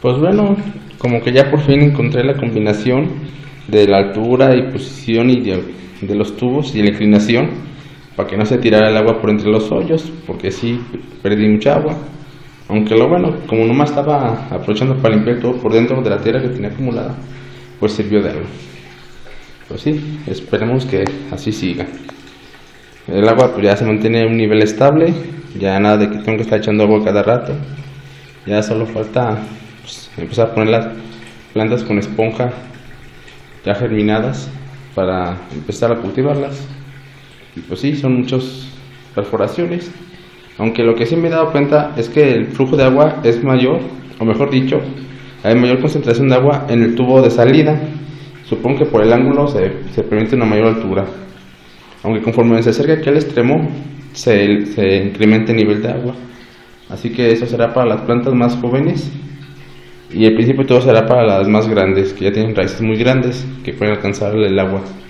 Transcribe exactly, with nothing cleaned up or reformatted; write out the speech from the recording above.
Pues bueno, como que ya por fin encontré la combinación de la altura y posición y de, de los tubos y la inclinación para que no se tirara el agua por entre los hoyos, porque sí perdí mucha agua. Aunque lo bueno, como nomás estaba aprovechando para limpiar todo por dentro de la tierra que tenía acumulada, pues sirvió de algo. Pues sí, esperemos que así siga. El agua pues ya se mantiene a un nivel estable, ya nada de que tengo que estar echando agua cada rato. Ya solo falta pues, empezar a poner las plantas con esponja ya germinadas para empezar a cultivarlas. Y pues sí, son muchas perforaciones. Aunque lo que sí me he dado cuenta es que el flujo de agua es mayor, o mejor dicho, hay mayor concentración de agua en el tubo de salida. Supongo que por el ángulo se, se permite una mayor altura. Aunque conforme se acerca aquí al extremo, se, se incrementa el nivel de agua. Así que eso será para las plantas más jóvenes. Y al principio todo será para las más grandes, que ya tienen raíces muy grandes, que pueden alcanzar el agua.